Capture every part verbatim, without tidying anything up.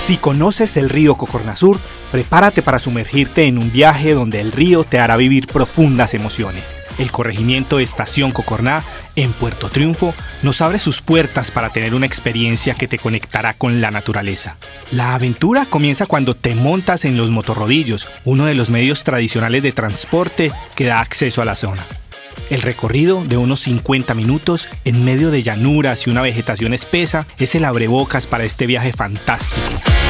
Si conoces el río Cocornasur, prepárate para sumergirte en un viaje donde el río te hará vivir profundas emociones. El corregimiento Estación Cocorná, en Puerto Triunfo, nos abre sus puertas para tener una experiencia que te conectará con la naturaleza. La aventura comienza cuando te montas en los motorrodillos, uno de los medios tradicionales de transporte que da acceso a la zona. El recorrido, de unos cincuenta minutos, en medio de llanuras y una vegetación espesa, es el abrebocas para este viaje fantástico.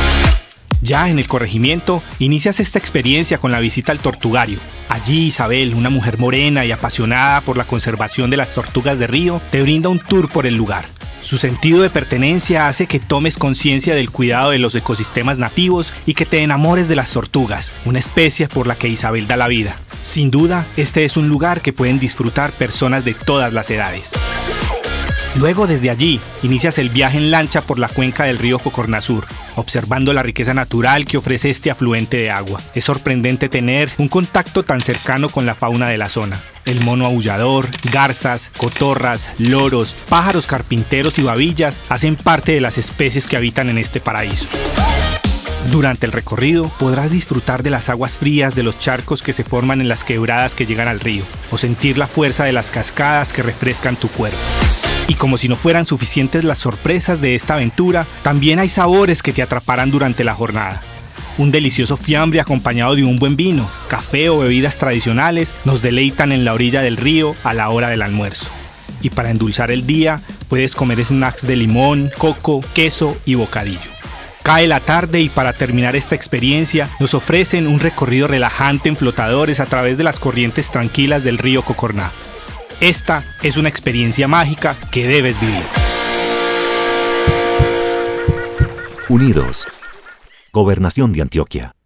Ya en el corregimiento, inicias esta experiencia con la visita al tortugario. Allí Isabel, una mujer morena y apasionada por la conservación de las tortugas de río, te brinda un tour por el lugar. Su sentido de pertenencia hace que tomes conciencia del cuidado de los ecosistemas nativos y que te enamores de las tortugas, una especie por la que Isabel da la vida. Sin duda, este es un lugar que pueden disfrutar personas de todas las edades. Luego, desde allí, inicias el viaje en lancha por la cuenca del río Cocornasur, observando la riqueza natural que ofrece este afluente de agua. Es sorprendente tener un contacto tan cercano con la fauna de la zona. El mono aullador, garzas, cotorras, loros, pájaros carpinteros y babillas hacen parte de las especies que habitan en este paraíso. Durante el recorrido podrás disfrutar de las aguas frías de los charcos que se forman en las quebradas que llegan al río, o sentir la fuerza de las cascadas que refrescan tu cuerpo. Y como si no fueran suficientes las sorpresas de esta aventura, también hay sabores que te atraparán durante la jornada. Un delicioso fiambre acompañado de un buen vino, café o bebidas tradicionales nos deleitan en la orilla del río a la hora del almuerzo. Y para endulzar el día, puedes comer snacks de limón, coco, queso y bocadillo. Cae la tarde y para terminar esta experiencia nos ofrecen un recorrido relajante en flotadores a través de las corrientes tranquilas del río Cocorná. Esta es una experiencia mágica que debes vivir. Unidos. Gobernación de Antioquia.